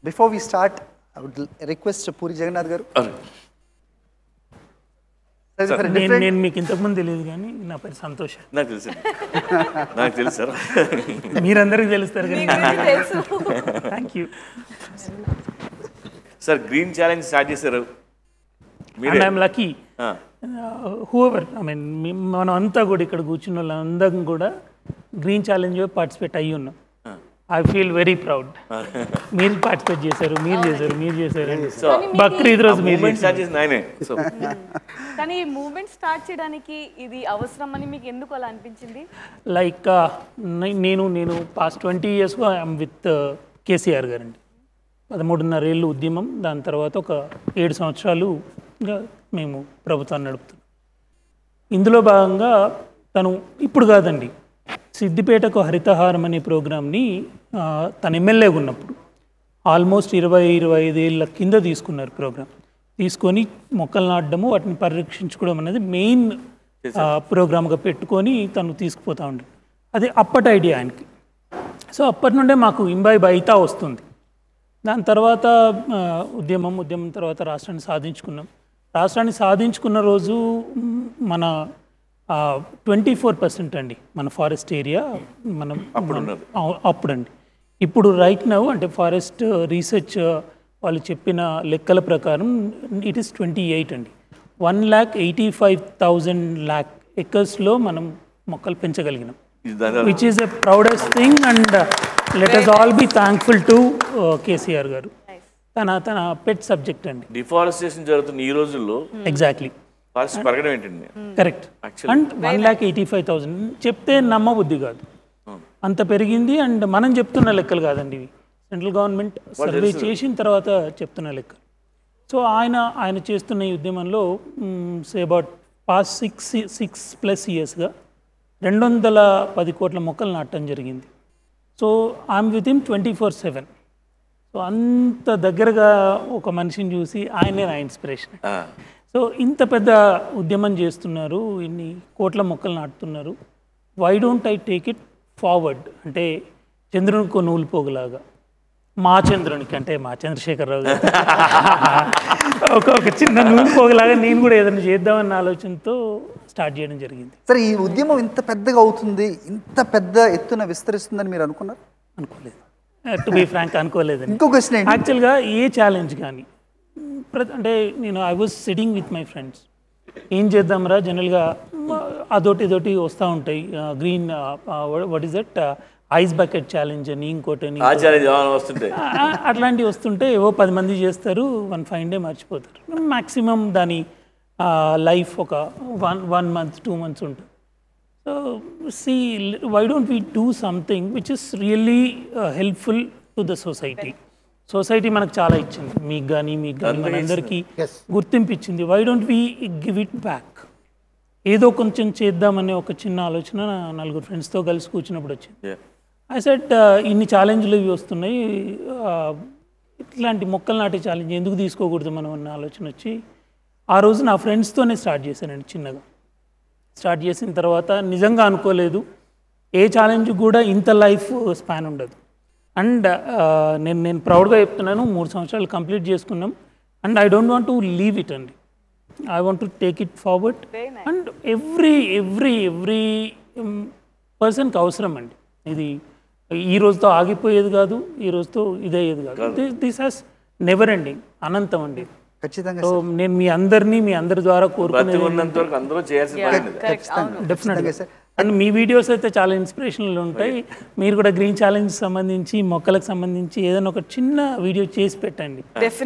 Before we start, I would request Puri Jagannath garu. నేను మీకు ఇంతకుముందు తెలియదు కానీ నా పేరు సంతోష్. నాకు తెలుసు సార్. మీరందరికీ తెలుస్తారు కానీ thank you sir. Green challenge start చేశారు. I'm lucky whoever I mean మనం అంతా కూడా ఇక్కడ కూర్చున్న వాళ్ళందరం కూడా గ్రీన్ ఛాలెంజ్ పార్టిసిపేట్ అయ్యి ఉన్నాం. I feel very proud. మీరు పార్టిసిపేట్ చేశారు, మీరు చేశారు. బక్రీద్ రోజు మీరు స్టార్ట్ చేసిన ఆయనే. కానీ ఈ మూవ్మెంట్ స్టార్ట్ చేయడానికి ఇది అవసరం అని మీకు ఎందుకు అలా అనిపించింది? లైక్ నేను పాస్ట్ 20 yearsగా ఐఎమ్ విత్ కేసీఆర్ గారండి. 13.5 ఏళ్ళు ఉద్యమం, దాని తర్వాత ఒక 7 సంవత్సరాలుగా మేము ప్రభుత్వాన్ని నడుపుతున్నాం. ఇందులో భాగంగా తను ఇప్పుడు కాదండి, సిద్దిపేటకు హరితహారం అనే ప్రోగ్రామ్ని తను ఎమ్మెల్యేగా ఉన్నప్పుడు ఆల్మోస్ట్ 20-25 ఏళ్ళ కింద తీసుకున్నారు. ప్రోగ్రామ్ తీసుకొని మొక్కలు నాటడము, వాటిని పరిరక్షించుకోవడం అనేది మెయిన్ ప్రోగ్రామ్గా పెట్టుకొని తను తీసుకుపోతూ ఉండే. అది అప్పటి ఐడియా ఆయనకి. సో అప్పటి నుండే మాకు ఇంబైబ్ అయితా వస్తుంది. దాని తర్వాత ఉద్యమం తర్వాత రాష్ట్రాన్ని సాధించుకున్నాం. రాష్ట్రాన్ని సాధించుకున్న రోజు మన 24% అండి మన ఫారెస్ట్ ఏరియా. మనం అప్పుడండి. ఇప్పుడు రైట్ నౌ అంటే ఫారెస్ట్ రీసెర్చ్ వాళ్ళు చెప్పిన లెక్కల ప్రకారం ఇట్ ఈస్ 28 అండి. 1,85,000 ఎకర్స్లో మనం మొక్కలు పెంచగలిగినాం, which is a proudest thing. And let us all be thankful to KCR గారు. తన పెట్ సబ్జెక్ట్ అండి. డిఫారెస్టేషన్ జరుగుతున్న ఈ రోజుల్లో ఎగ్జాక్ట్లీ పెరగడం ఏంటండి? కరెక్ట్. అండ్ 1,85,000 చెప్తే నమ్మబుద్ధి కాదు, అంత పెరిగింది. అండ్ మనం చెప్తున్న లెక్కలు కాదండి ఇవి, సెంట్రల్ గవర్నమెంట్ సర్వే చేసిన తర్వాత చెప్తున్న లెక్కలు. సో ఆయన చేస్తున్న ఈ ఉద్యమంలో అబౌట్ పాస్ట్ 6+ yearsగా 210 కోట్ల మొక్కలు నాటడం జరిగింది. So I'm with him 24/7. So అంత దగ్గరగా ఒక మనిషిని చూసి ఆయనే నా ఇన్స్పిరేషన్. సో ఇంత పెద్ద ఉద్యమం చేస్తున్నారు, ఇన్ని కోట్ల మొక్కలు నాటుతున్నారు. Why don't I take it forward? అంటే చంద్రునికో నూలు పోగులాగా మా చంద్రునికి, అంటే మా చంద్రశేఖరరావు గారు ఒక చిన్న నూలు పోగులాగా నేను కూడా ఏదైనా చేద్దామన్న ఆలోచనతో స్టార్ట్ చేయడం జరిగింది. సరే, ఈ ఉద్యమం ఇంత పెద్దగా అవుతుంది, ఇంత పెద్ద ఎత్తున విస్తరిస్తుందని మీరు అనుకున్నారు? అనుకోలేదు, టు బి ఫ్రాంక్ అనుకోలేదండి. ఇంకో క్వశ్చన్ ఏంటి, యాక్చువల్గా ఏ ఛాలెంజ్ కానీ అంటే నేను I was sitting with my friends, ఏం చేద్దాంరా జనరల్గా అదొకటి వస్తూ ఉంటాయి. Green what is that ice bucket challenge అని, ఇంకోటని, అట్లాంటివి వస్తుంటే ఏవో 10 మంది చేస్తారు, 1 day మర్చిపోతారు. మ్యాక్సిమం దాని లైఫ్ ఒక 1 month 2 months ఉంటుంది. So see why don't we do something which is really helpful to the society. Society మనకు చాలా ఇచ్చింది, మీకు కానీ మనందరికీ గుర్తింపు ఇచ్చింది. Why don't we give it back? ఏదో కొంచెం చేద్దామనే ఒక చిన్న ఆలోచన 4 ఫ్రెండ్స్తో కలిసి కూర్చున్నప్పుడు వచ్చింది. ఐ సెడ్ ఇన్ని ఛాలెంజ్లు ఇవి వస్తున్నాయి, ఇట్లాంటి మొక్కలు నాటే ఛాలెంజ్ ఎందుకు తీసుకోకూడదు మనం అన్న ఆలోచన వచ్చి ఆ రోజు నా ఫ్రెండ్స్తోనే స్టార్ట్ చేశానండి. చిన్నగా స్టార్ట్ చేసిన తర్వాత నిజంగా అనుకోలేదు, ఏ ఛాలెంజ్ కూడా ఇంత లైఫ్ స్పాన్ ఉండదు. అండ్ నేను ప్రౌడ్గా చెప్తున్నాను, 3 సంవత్సరాలు కంప్లీట్ చేసుకున్నాం. And I don't want to leave it అండి, I want to take it forward. And every పర్సన్కి అవసరం అండి. ఇది ఈ రోజుతో ఆగిపోయేది కాదు, ఈ రోజుతో ఇదయ్యేది కాదు. దిస్ హాస్ నెవర్ ఎండింగ్, అనంతం అండి. ఖచ్చితంగా నేను మీ అందరి ద్వారా కోరుకునేది డెఫినెట్గా. అండ్ మీ వీడియోస్ అయితే చాలా ఇన్స్పిరేషనల్ ఉంటాయి. మీరు కూడా గ్రీన్ ఛాలెంజ్ సంబంధించి, మొక్కలకు సంబంధించి ఏదైనా ఒక చిన్న వీడియో చేసి పెట్టండి.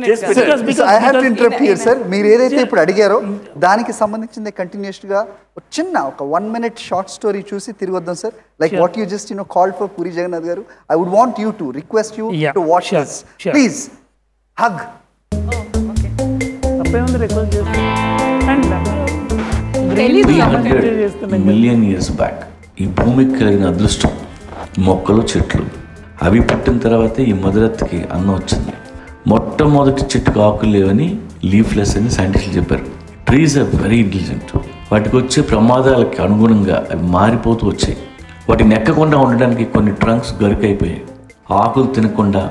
మీరు ఏదైతే ఇప్పుడు అడిగారో దానికి సంబంధించింది కంటిన్యూస్గా ఒక 1 minute షార్ట్ స్టోరీ చూసి తిరిగి వద్దాం sir. Like what you just called for Puri Jagannadh గారు, I would want you to request you to watch this. Please hug. Request చేస్తాను. మిలియన్ ఇయర్స్ బ్యాక్ ఈ భూమికి కలిగిన అదృష్టం మొక్కలు, చెట్లు అవి పుట్టిన తర్వాతే ఈ మొదలెత్తికి అన్నం వచ్చింది. మొట్టమొదటి చెట్టుకు ఆకులు లేవని, లీఫ్లెస్ అని సైంటిస్టులు చెప్పారు. Trees are very intelligent. వాటికి వచ్చే ప్రమాదాలకి అనుగుణంగా అవి మారిపోతూ వచ్చాయి. వాటిని ఎక్కకుండా ఉండడానికి కొన్ని ట్రంక్స్ గరికైపోయాయి. ఆకులు తినకుండా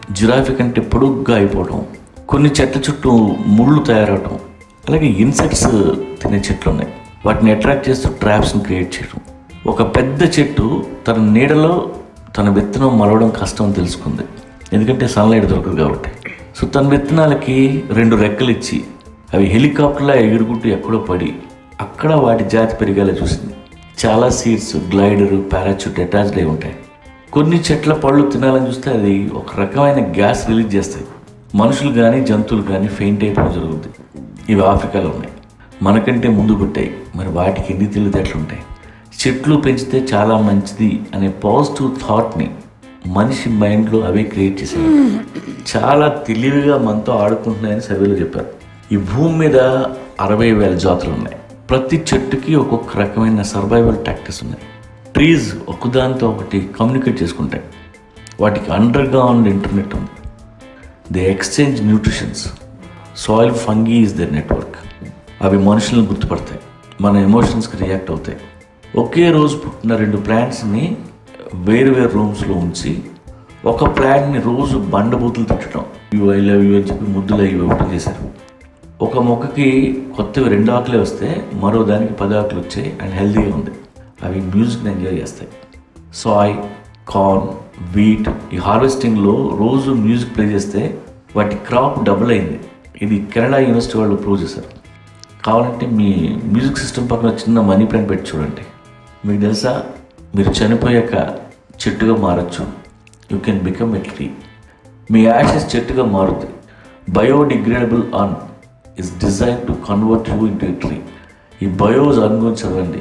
జిరాఫీ కంటే పొడుగ్గా అయిపోవడం, కొన్ని చెట్ల చుట్టూ ముళ్ళు తయారవడం, అలాగే ఇన్సెక్ట్స్ తినే చెట్లు ఉన్నాయి. వాటిని అట్రాక్ట్ చేస్తూ ట్రాప్స్ని క్రియేట్ చేయడం. ఒక పెద్ద చెట్టు తన నీడలో తన విత్తనం మలవడం కష్టం అని తెలుసుకుంది, ఎందుకంటే సన్లైట్ దొరకదు కాబట్టి. సో తన విత్తనాలకి 2 రెక్కలు ఇచ్చి అవి హెలికాప్టర్లా ఎగురుకుంటూ ఎక్కడో పడి అక్కడ వాటి జాతి పెరిగేలా చూసింది. చాలా సీడ్స్, గ్లైడరు, పారాచూట్ అటాచ్డ్ అయి ఉంటాయి. కొన్ని చెట్ల పళ్ళు తినాలని చూస్తే అది ఒక రకమైన గ్యాస్ రిలీజ్ చేస్తాయి. మనుషులు కానీ జంతువులు కానీ ఫెయింట్ అయిపోవడం జరుగుతుంది. ఇవి ఆఫ్రికాలో ఉన్నాయి, మనకంటే ముందు పుట్టాయి. మరి వాటికి ఎన్ని తెలివితేటలు ఉంటాయి. చెట్లు పెంచితే చాలా మంచిది అనే పాజిటివ్ థాట్ని మనిషి మైండ్లో అవే క్రియేట్ చేశారు. చాలా తెలివిగా మనతో ఆడుకుంటున్నాయని సర్వేలో చెప్పారు. ఈ భూమి మీద 60,000 జాతులు ఉన్నాయి. ప్రతి చెట్టుకి ఒక్కొక్క రకమైన సర్వైవల్ టాక్టిక్స్ ఉన్నాయి. ట్రీస్ ఒకదాంతో ఒకటి కమ్యూనికేట్ చేసుకుంటాయి. వాటికి అండర్ గ్రౌండ్ ఇంటర్నెట్ ఉంది. They exchange nutritions. Soil fungi is their network. అవి మనుషులను గుర్తుపడతాయి, మన ఎమోషన్స్కి రియాక్ట్ అవుతాయి. ఒకే రోజు పుట్టిన 2 ప్లాంట్స్ని వేరు రూమ్స్లో ఉంచి ఒక ప్లాంట్ని రోజు బండబూతులు తిట్టడం, యూ ఐ లవ్ యూ అని చెప్పి ముద్దులు అవి ఒకటి చేశారు. ఒక మొక్కకి కొత్తవి 2 ఆకులే వస్తే మరో దానికి 10 ఆకులు వచ్చాయి అండ్ హెల్తీగా ఉంది. అవి మ్యూజిక్ని ఎంజాయ్ చేస్తాయి. సాయ్, కార్న్, వీట్ ఈ హార్వెస్టింగ్లో రోజు మ్యూజిక్ ప్లే చేస్తే వాటి క్రాప్ డబుల్ అయింది. ఇది కెనడా యూనివర్సిటీ వాళ్ళు ప్రూవ్ చేశారు. కావాలంటే మీ మ్యూజిక్ సిస్టమ్ పక్కన చిన్న మనీ ప్లాంట్ పెట్టి చూడండి. మీకు తెలుసా, మీరు చనిపోయాక చెట్టుగా మారచ్చు. You can become a tree. మీ యాషెస్ చెట్టుగా మారుతుంది. Biodegradable urn is design to convert you into a tree. ఈ బయోస్ అర్న్ గురించి చదవండి,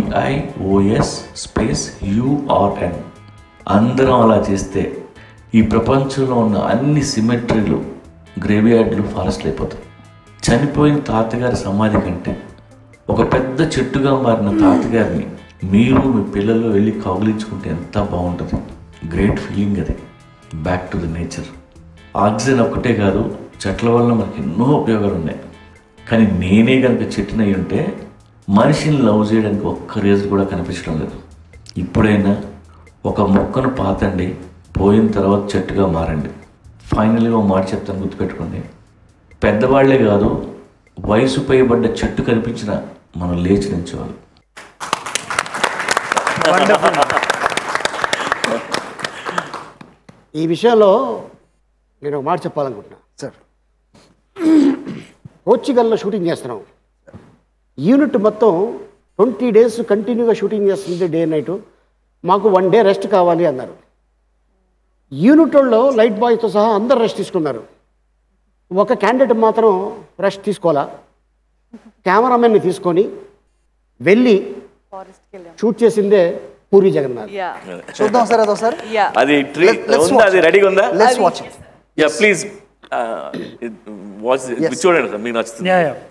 BIOS స్పేస్ URN. అందరం అలా చేస్తే ఈ ప్రపంచంలో ఉన్న అన్ని సిమెట్రీలు, గ్రేవ్యార్డ్లు ఫారెస్ట్లు అయిపోతాయి. చనిపోయిన తాతగారి సమాధి కంటే ఒక పెద్ద చెట్టుగా మారిన తాతగారిని మీరు మీ పిల్లలు వెళ్ళి కౌగిలించుకుంటే ఎంత బాగుంటుంది. గ్రేట్ ఫీలింగ్ అది. Back to the nature. Oxygen ఒక్కటే కాదు, చెట్ల వల్ల మనకి ఎన్నో ఉపయోగాలు ఉన్నాయి. కానీ నేనే కనుక చెట్టునై ఉంటే మనిషిని లవ్ చేయడానికి ఒక్క రీజన్ కూడా కనిపించడం లేదు. ఇప్పుడైనా ఒక మొక్కను పాతండి, పోయిన తర్వాత చెట్టుగా మారండి. ఫైనల్గా ఒక మాట చెప్తాను, గుర్తుపెట్టుకోండి. పెద్దవాళ్లే కాదు, వయసు పైబడ్డ చెట్టు కనిపించిన మనం లేచి నిల్చోవాలి. ఈ విషయంలో నేను ఒక మాట చెప్పాలనుకుంటున్నా సార్. పోర్చుగల్లో షూటింగ్ చేస్తున్నాం. యూనిట్ మొత్తం 20 days కంటిన్యూగా షూటింగ్ చేస్తుంది, డే నైట్. మాకు 1 day రెస్ట్ కావాలి అన్నారు. యూనిట్ వాళ్ళు లైట్ బాయ్తో సహా అందరు రెస్ట్ తీసుకున్నారు. ఒక క్యాండిడేట్ మాత్రం రెస్ట్ తీసుకోవాలా. కెమెరామెన్ని తీసుకొని వెళ్ళి ఫారెస్ట్కి వెళ్ళాం. షూట్ చేసిందే పూరి జగన్నాథ్. యా చూద్దాం సార్ అదొకసారి. యా అది ట్రీ Let's ఉందా, అది రెడీగా ఉందా? Let's watch it. Yeah please watch చూడండి సార్, మీకు నచ్చుతుంది. యా యా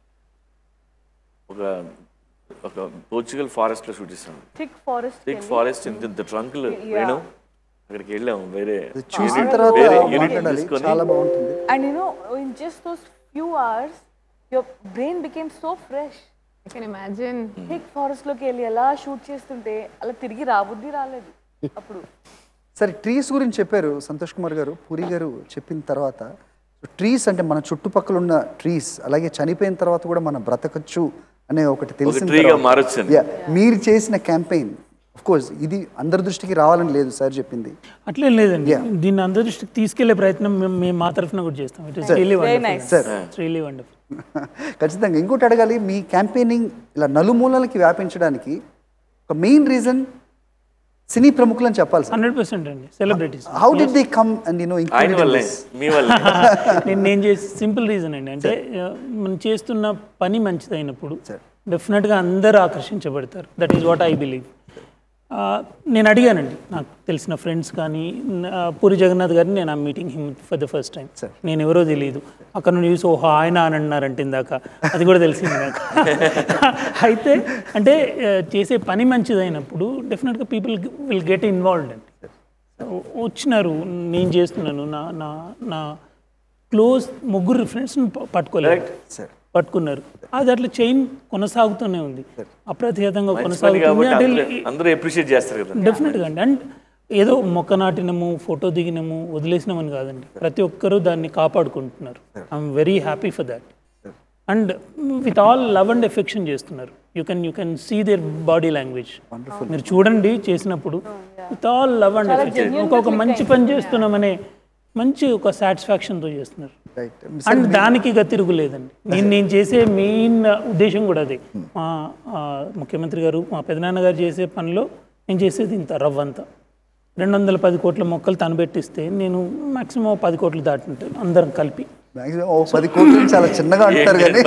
ఒక పోర్చుగల్ ఫారెస్ట్ లో షూట్ చేస్తాం. థిక్ ఫారెస్ట్ థిక్ ఫారెస్ట్ ఇంత ట్రంకులు వేణు అక్కడికి వెళ్ళాము. వేరే చూసిన తర్వాత యూనిట్ మాట్లాడాలి, తీసుకొని చాలా బాగుంటుంది. and you know in just those few hours your brain became so fresh. I can imagine. Thick forest లోకి వెళ్ళి అలా షూట్ చేస్తుంటే అలా తిరిగి రాబుద్ది రాలేదు అప్పుడు. సరే, ట్రీస్ గురించి చెప్పారు సంతోష్ కుమార్ గారు. పూరి గారు చెప్పిన తర్వాత ట్రీస్ అంటే మన చుట్టుపక్కల ఉన్న ట్రీస్, అలాగే చనిపోయిన తర్వాత కూడా మనం బ్రతకచ్చు అనే ఒకటి తెలిసిన ట్రీగా తర్వాత- మారొచ్చు అని. Yeah, మీరు చేసిన క్యాంపెయిన్ ఆఫ్ కోర్స్ ఇది అందరి దృష్టికి రావాలని లేదు సార్ చెప్పింది. అట్లేం లేదండి. దీన్ని అందరి దృష్టికి తీసుకెళ్లే ప్రయత్నం మేము మా తరఫున కూడా చేస్తాం. It is really wonderful sir. It's really wonderful. ఖచ్చితంగా ఇంకోటి అడగాలి, మీ క్యాంపెయినింగ్ ఇలా నలుమూలలకి వ్యాపించడానికి ఒక మెయిన్ రీజన్ సినీ ప్రముఖులు అని చెప్పాలి సార్. 100% అండి. Celebrities. How did they come and ఆయన వల్లే, మీ వల్లే. నేను చేసే సింపుల్ రీజన్ అండి, అంటే మనం చేస్తున్న పని మంచిదైనప్పుడు డెఫినెట్గా అందరూ ఆకర్షించబడతారు. That is what I believe. నేను అడిగానండి, నాకు తెలిసిన ఫ్రెండ్స్ కానీ పూరి జగన్నాథ్ గారిని నేను meeting him for the first time. నేను ఎవరో తెలియదు, అక్కడ నుండి చూసి ఓహో ఆయన అని అన్నారంటే ఇందాక అది కూడా తెలిసింది నాకు. అయితే అంటే చేసే పని మంచిదైనప్పుడు డెఫినెట్గా పీపుల్ విల్ గెట్ ఇన్వాల్వ్డ్ అండి. వచ్చినారు, నేను చేస్తున్నాను, నా నా నా క్లోజ్ ముగ్గురు ఫ్రెండ్స్ని పట్టుకోలేదు, పట్టుకున్నారు. అది అట్లా చైన్ కొనసాగుతూనే ఉంది, అప్రతిహతంగా కొనసాగుతుంది. అందరూ అప్రిషియేట్ చేస్తారు కదా. డెఫినెట్గా అండి. అండ్ ఏదో మొక్క నాటినము ఫోటో దిగినము వదిలేసినామని కాదండి, ప్రతి ఒక్కరూ దాన్ని కాపాడుకుంటున్నారు. I'm very happy for that. And with all love and affection చేస్తున్నారు. You can see their body language. మీరు చూడండి చేసినప్పుడు with all love and affection, ఒక మంచి పని చేస్తున్నామనే మంచి ఒక సాటిస్ఫాక్షన్తో చేస్తున్నారు. అండ్ దానికి ఇక తిరుగులేదండి. నేను చేసే మెయిన్ ఉద్దేశం కూడా అదే. మా ముఖ్యమంత్రి గారు, మా పెదనాన్నగారు చేసే పనిలో నేను చేసేది ఇంత రవ్వంతా. 210 కోట్ల మొక్కలు తను పెట్టిస్తే నేను మాక్సిమం 10 కోట్లు దాటింటాను అందరం కలిపి. 10 కోట్లు చాలా చిన్నగా అంటారు కానీ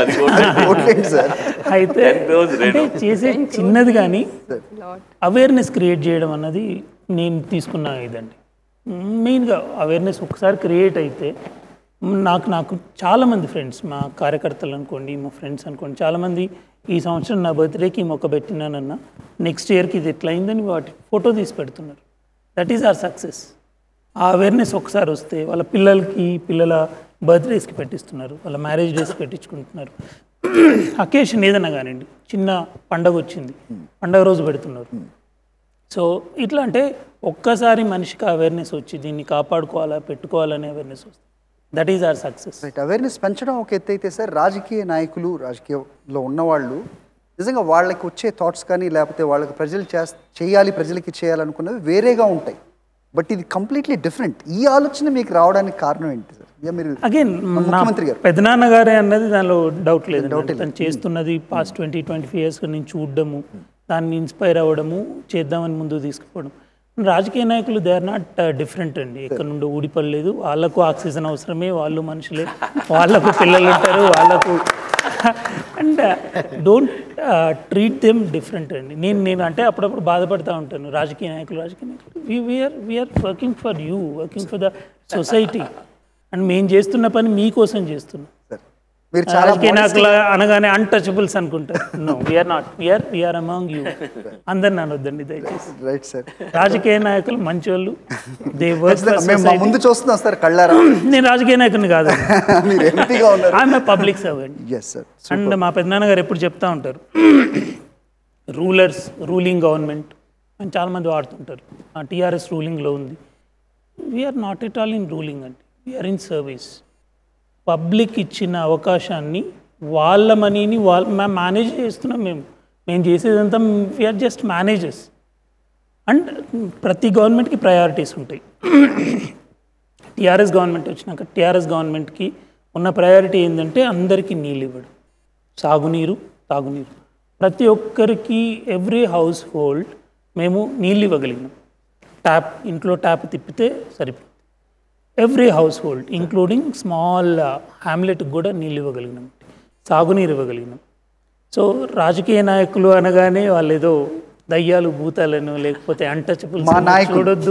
అయితే అంటే చేసే చిన్నది కానీ అవేర్నెస్ క్రియేట్ చేయడం అన్నది నేను తీసుకున్న ఇదండి. మెయిన్గా అవేర్నెస్ ఒకసారి క్రియేట్ అయితే నాకు చాలామంది ఫ్రెండ్స్, మా కార్యకర్తలు అనుకోండి, మా ఫ్రెండ్స్ అనుకోండి, చాలామంది ఈ సంవత్సరం నా బర్త్డేకి మొక్క పెట్టినానన్నా నెక్స్ట్ ఇయర్కి ఇది ఎట్లా అయిందని వాటి ఫోటో తీసి పెడుతున్నారు. That is our success. ఆ అవేర్నెస్ ఒకసారి వస్తే వాళ్ళ పిల్లల బర్త్డేస్కి పెట్టిస్తున్నారు, వాళ్ళ మ్యారేజ్ డేస్ పెట్టించుకుంటున్నారు. అకేషన్ ఏదైనా కానివ్వండి, చిన్న పండగ వచ్చింది, పండగ రోజు పెడుతున్నారు. సో ఇట్లా అంటే ఒక్కసారి మనిషికి అవేర్నెస్ వచ్చి దీన్ని కాపాడుకోవాలా పెట్టుకోవాలనే అవేర్నెస్ వస్తుంది. That is our success. Right. Awareness పెంచడం ఒక ఎత్తు అయితే సార్, రాజకీయ నాయకులు, రాజకీయంలో ఉన్నవాళ్ళు నిజంగా వాళ్ళకి వచ్చే థాట్స్ కానీ లేకపోతే వాళ్ళకి ప్రజలకి చేయాలనుకున్నవి వేరేగా ఉంటాయి. బట్ ఇది కంప్లీట్లీ డిఫరెంట్. ఈ ఆలోచన మీకు రావడానికి కారణం ఏంటి సార్? మీరు అగైన్ ముఖ్యమంత్రి గారు పెదనాన్నగారే అన్నది దానిలో డౌట్ లేదు. తను చేస్తున్నది పాస్ట్ 20-25 ఇయర్స్ నేను చూడడము, దాన్ని ఇన్స్పైర్ అవ్వడము, చేద్దామని ముందుకు తీసుకుపోవడం. రాజకీయ నాయకులు దే ఆర్ నాట్ డిఫరెంట్ అండి. ఎక్కడ నుండి ఊడిపడలేదు. వాళ్ళకు ఆక్సిజన్ అవసరమే, వాళ్ళు మనుషులే, వాళ్ళకు పిల్లలు ఉంటారు, వాళ్ళకు and don't treat them different అండి. నేను అంటే అప్పుడప్పుడు బాధపడుతూ ఉంటాను. రాజకీయ నాయకులు we're working for you, working for the society. And మేము చేస్తున్న పని మీకోసం చేస్తున్నాం. రాజకీయ నాయకులు అనగానే అన్టచబుల్స్ అనుకుంటారు. No, we're not. We're among you. అందరిని అనొద్దండి దయచేసి. Right sir. రాజకీయ నాయకులు మంచోళ్ళు. దే వర్క్ ముందు చూస్తున్నాం సార్ కళ్ళారా. నేను రాజకీయ నాయకుని కాదు, I'm a public servant. And మా పెద్దనాన్నగారు ఎప్పుడు చెప్తా ఉంటారు, రూలింగ్ గవర్నమెంట్ అని చాలామంది వాడుతుంటారు. టీఆర్ఎస్ రూలింగ్లో ఉంది. We're not at all in ruling అండి, వీఆర్ ఇన్ సర్వీస్. పబ్లిక్ ఇచ్చిన అవకాశాన్ని, వాళ్ళ మనీని మేము మేనేజ్ చేస్తున్నాం. మేము చేసేదంతా వీఆర్ జస్ట్ మేనేజర్స్. అండ్ ప్రతి గవర్నమెంట్కి ప్రయారిటీస్ ఉంటాయి. టీఆర్ఎస్ గవర్నమెంట్ వచ్చినాక టీఆర్ఎస్ గవర్నమెంట్కి ఉన్న ప్రయారిటీ ఏంటంటే అందరికీ నీళ్ళు ఇవ్వడం, తాగునీరు. ప్రతి ఒక్కరికి ఎవ్రీ హౌస్ హోల్డ్ మేము నీళ్ళు ఇవ్వగలిగినాం. ఇంట్లో ట్యాప్ తిప్పితే సరిపోతుంది. Every household including small హ్యామ్లెట్కి కూడా నీళ్ళు ఇవ్వగలిగినాం, సాగునీరు ఇవ్వగలిగినాం. సో రాజకీయ నాయకులు అనగానే వాళ్ళు ఏదో దయ్యాలు భూతాలను లేకపోతే అన్టచబుల్స్ చూడొద్దు.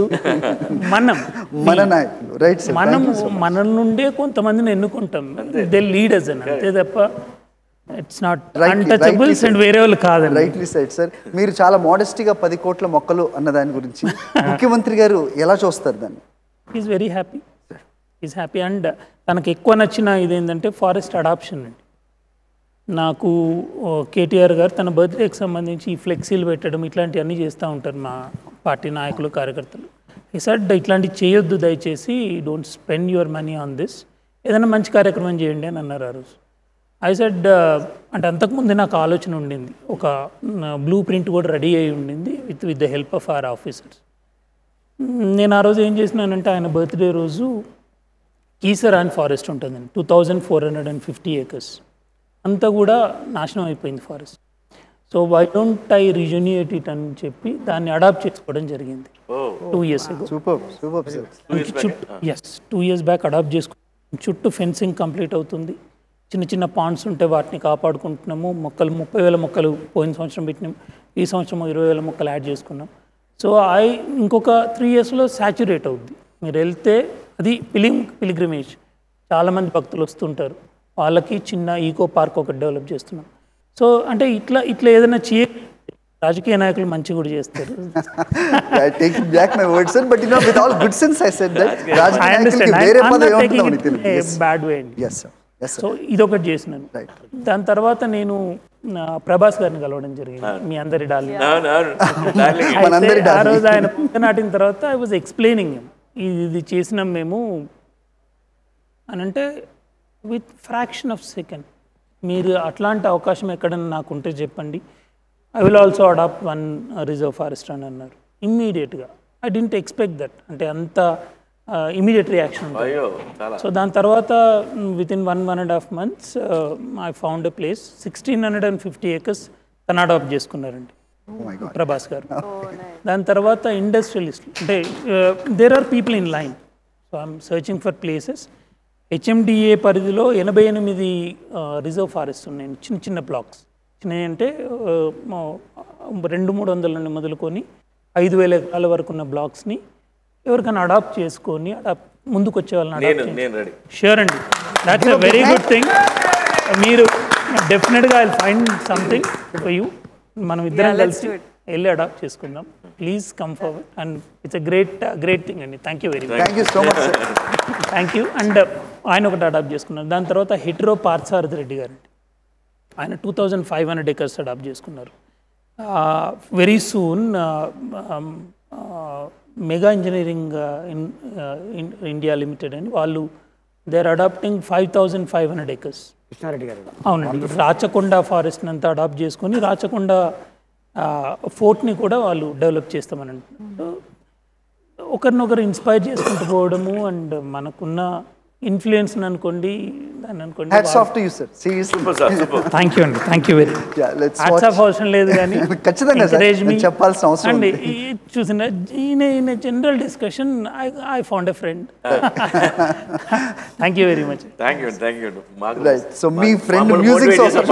మన నుండే కొంతమందిని ఎన్నుకుంటాం, దే లీడర్స్ అని, అంతే తప్ప ఇట్స్ నాట్ అన్టచబుల్స్ అండ్ వేరే వాళ్ళు కాదు. Rightly said sir. మీరు చాలా మోడెస్టీగా 10 కోట్ల మొక్కలు అన్న దాని గురించి ముఖ్యమంత్రి గారు ఎలా చూస్తారు దాన్ని? Is very happy. అండ్ తనకు ఎక్కువ నచ్చిన ఇదేంటంటే ఫారెస్ట్ అడాప్షన్ అండి. నాకు కేటీఆర్ గారు తన బర్త్డేకి సంబంధించి ఈ ఫ్లెక్సీలు పెట్టడం ఇట్లాంటివన్నీ చేస్తూ ఉంటారు మా పార్టీ నాయకులు, కార్యకర్తలు. ఈ సెడ్ ఇట్లాంటివి చేయొద్దు, దయచేసి don't spend your money on this, ఏదైనా మంచి కార్యక్రమం చేయండి అని అన్నారు ఆ రోజు. ఐ సెడ్ అంటే అంతకుముందు నాకు ఆలోచన ఉండింది, ఒక బ్లూ ప్రింట్ కూడా రెడీ అయి ఉండింది with the help of our officers. నేను ఆ రోజు ఏం చేసినానంటే ఆయన బర్త్డే రోజు కీసరాన్ ఫారెస్ట్ ఉంటుందండి, 2450 acres అంతా కూడా నాశనం అయిపోయింది forest. So why don't I rejuvenate it అని చెప్పి దాన్ని అడాప్ట్ చేసుకోవడం జరిగింది 2 years ago. చుట్టూ 2 years బ్యాక్ అడాప్ట్ చేసుకున్నాం. చుట్టూ ఫెన్సింగ్ కంప్లీట్ అవుతుంది. చిన్న పాండ్స్ ఉంటే వాటిని కాపాడుకుంటున్నాము. మొక్కలు 30,000 మొక్కలు పోయిన సంవత్సరం పెట్టినాం, ఈ సంవత్సరం 20,000 మొక్కలు యాడ్ చేసుకున్నాం. సో ఇంకొక 3 yearsలో సాచ్యురేట్ అవుద్ది. మీరు వెళ్తే అది పిలిగ్రిమేజ్, చాలామంది భక్తులు వస్తుంటారు, వాళ్ళకి చిన్న ఈకో పార్క్ ఒకటి డెవలప్ చేస్తున్నాం. సో అంటే ఇట్లా ఏదైనా రాజకీయ నాయకులు మంచి కూడా చేస్తారు. బ్యాడ్ వే అండి. సో ఇదొకటి చేసినాను. దాని తర్వాత నేను ప్రభాస్ గారిని కలవడం జరిగింది, మీ అందరి డార్లింగ్. డార్లింగ్ మనందరి అయితే ఆ రోజు ఆయన పుట్ట నాటిన తర్వాత ఐ వాజ్ ఎక్స్ప్లెయినింగ్ ఇది చేసినాం మేము అని. అంటే విత్ ఫ్రాక్షన్ ఆఫ్ సెకండ్ మీరు అట్లాంటి అవకాశం ఎక్కడన్నా నాకు ఉంటే చెప్పండి, I will also adopt 1 reserve forest అని అన్నారు ఇమ్మీడియట్గా. ఐ డింట్ ఎక్స్పెక్ట్ దట్, అంటే అంత ఇమీడియట్ రియాక్షన్. అయ్యో చాలా. సో దాని తర్వాత with in 1.5 months I found a place 1650 acres తను అడాప్ట్ చేసుకున్నారండి ప్రభాస్ గారు. దాని తర్వాత ఇండస్ట్రియలిస్ట్ అంటే there are people in line. So I'm searching for places. HMDA పరిధిలో 88 రిజర్వ్ ఫారెస్ట్ ఉన్నాయి, చిన్న చిన్న బ్లాక్స్. చిన్నవి అంటే 200-300 నుండి మొదలుకొని 5000 ఎకరాల వరకు ఉన్న బ్లాక్స్ని ఎవరికైనా అడాప్ట్ చేసుకొని ముందుకు వచ్చే వాళ్ళని నేను రెడీ. ష్యూర్ అండి, that's a very good thing. మీరు డెఫినెట్గా I find something for you. మనం ఇద్దరం కలిసి వెళ్ళి అడాప్ట్ చేసుకుందాం. Please come forward and it's a great thing అండి. Thank you very much. Thank you so much sir. Thank you. And ఆయన ఒకటి అడాప్ట్ చేసుకున్నారు. దాని తర్వాత హెట్రో పార్థసారథి రెడ్డి గారండి, ఆయన 2500 acres అడాప్ట్ చేసుకున్నారు. Very soon mega engineering India limited అని వాళ్ళు they are adopting 5500 acres. Krishna Reddy garu అవునండి, రాచకొండ ఫారెస్ట్ని అంతా అడాప్ట్ చేసుకొని రాచకొండ ఫోర్ట్ని కూడా వాళ్ళు డెవలప్ చేస్తామని అంటున్నారు. ఒకరినొకరు ఇన్స్పైర్ చేసుకుంటూ పోవడము అండ్ మనకున్న ఇన్ఫ్లుయెన్స్ అనుకోండి, దాన్ని అనుకోండి. Hats off to you sir, seriously. Thank you అండి, thank you very much. Hats off అవసరం లేదు కానీ ఖచ్చితంగా సార్, నేను చెప్పాల్సిన అవసరం అండి. ఉంది. చూసిన ఈయన general discussion I found a friend. Thank you very much. Thank you. Right, so మీ friend music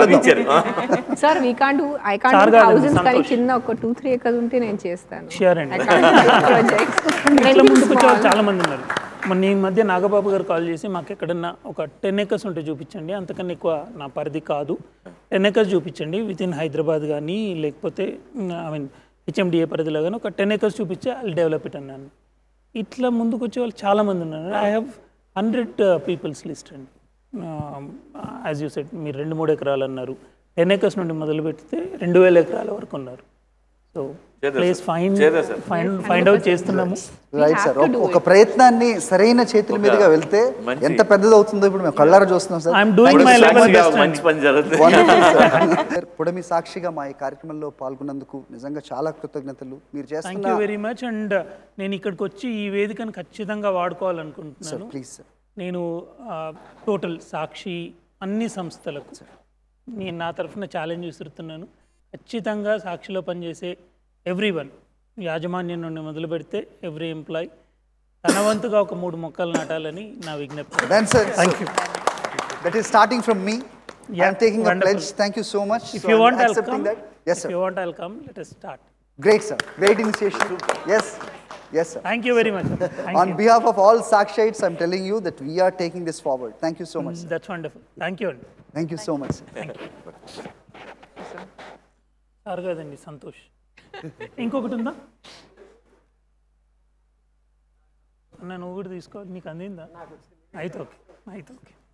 sir we can't do, I can't sir do కాదండి, థౌజండ్స్, కానీ సంతోష్. చిన్న ఒక 2-3 acres ఉంటే నేను చేస్తాను. ష్యూర్ అండి. I can't do big projects. ఇట్లా ముందుకు వచ్చే వాళ్ళు Small. చాలా మంది ఉన్నారు. మొన్న ఈ మధ్య నాగబాబు గారు కాల్ చేసి మాకు ఎక్కడన్నా ఒక 10 acres ఉంటే చూపించండి, అంతకన్నా ఎక్కువ నా పరిధి కాదు, 10 acres చూపించండి విత్ ఇన్ హైదరాబాద్ కానీ లేకపోతే ఐ మీన్ హెచ్ఎండిఏ పరిధిలో కానీ ఒక 10 acres చూపించి ఐ డెవలప్ ఇట్ అన్నాను. ఇట్లా ముందుకు వచ్చే వాళ్ళు చాలా మంది ఉన్నారు. ఐ హ్యావ్ 100 people's లిస్ట్ అండి. యాజ్ యూ సెడ్ మీరు 2-3 ఎకరాలు అన్నారు, 10 acres నుండి మొదలు పెడితే 2000 ఎకరాల వరకు ఉన్నారు. సో ప్లేస్ ఫైండ్ అవుట్ చేస్తున్నాము. రైట్ సార్, ఒక ప్రయత్నాన్ని సరైన చేతుల మీదుగా వెళ్తే ఎంత పెద్దది అవుతుందో ఇప్పుడు మేము కళ్ళారా చూస్తున్నాం sir. I'm doing my level best. మంచి పని జరుగుతుంది. పుడమి సాక్షిగా మా ఈ కార్యక్రమంలో పాల్గొన్నందుకు నిజంగా చాలా కృతజ్ఞతలు. మీరు థ్యాంక్ చేస్తున్న యూ వెరీ మచ్. అండ్ నేను ఇక్కడికి వచ్చి ఈ వేదికను ఖచ్చితంగా వాడుకోవాలనుకుంటున్నాను. Please sir. నేను టోటల్ సాక్షి అన్ని సంస్థలకు నేను నా తరఫున ఛాలెంజ్ విసురుతున్నాను. ఖచ్చితంగా సాక్షిలో పనిచేసే ఎవ్రీవన్, యాజమాన్యం నుండి మొదలు పెడితే ఎవ్రీ ఎంప్లాయీ తన వంతుగా ఒక 3 మొక్కలు నాటాలని నా విజ్ఞప్తి. Thank you. That is starting from me. Yeah, I'm taking wonderful. a pledge. Thank you so much. If So you I'm want, I'll accepting come. that. Yes, sir. If you want, I'll come. Let us start. Great, sir. Great initiation. Yes. Yes, sir. Thank you very much. Thank On you. behalf of all Sakshites, I'm telling you that we are taking this forward. Thank you so much, sir. That's wonderful. Thank you. Thank you so much, sir. Sir కాదండి, సంతోష్. ఇంకొకటి ఉందా అన్న? నువ్వు కూడా తీసుకో, నీకు అందిందా? అయితే okay.